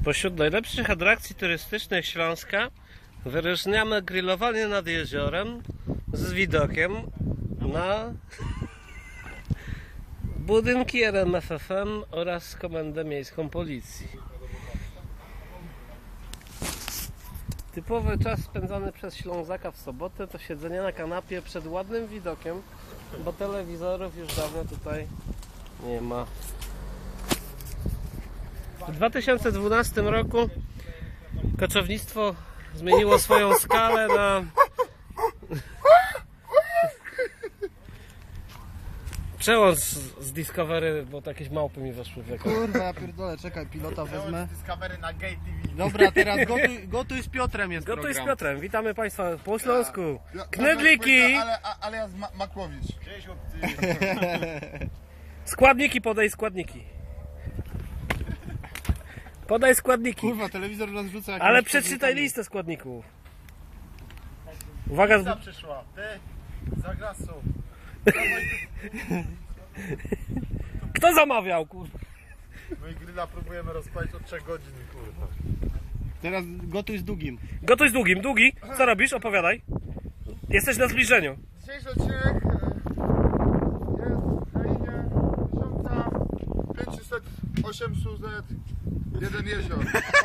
Spośród najlepszych atrakcji turystycznych Śląska wyróżniamy grillowanie nad jeziorem z widokiem na budynki RMFFM oraz Komendę Miejską Policji. Typowy czas spędzany przez Ślązaka w sobotę to siedzenie na kanapie przed ładnym widokiem, bo telewizorów już dawno tutaj nie ma. W 2012 roku koczownictwo zmieniło swoją skalę na przełącz z Discovery, bo to jakieś małpy mi weszły w ekran. Kurwa, ja pierdolę, czekaj, pilota wezmę. Discovery na Gay TV. Dobra, teraz gotuj z Piotrem jest Gotuj z program. Piotrem, witamy Państwa po Śląsku. Knedliki! Ale ja z Makłowicz. Składniki, podaj składniki. Podaj składniki. Kurwa, telewizor nas rzuca jakimiś Ale przeczytaj podmiotami. listę składników. Uwaga, Pizza przyszła. Ty, za grasą. kto zamawiał, kurwa? My grilla próbujemy rozpalić od 3 godzin, kurwa. Teraz gotuj z Długim. Gotuj z Długim. Długi, co robisz? Opowiadaj. Jesteś na zbliżeniu. Dzisiejszy odcinek jest w krainie 1500 jeden jezior.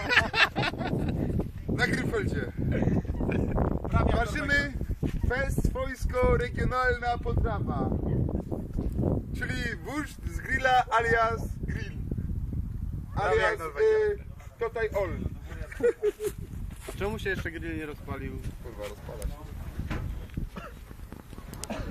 Na Gryfeldzie. Ważymy fest swojsko-regionalna potrawa. Czyli wurst z grilla alias grill. Alias tutaj all. Czemu się jeszcze grill nie rozpalił? Kurwa, rozpala się.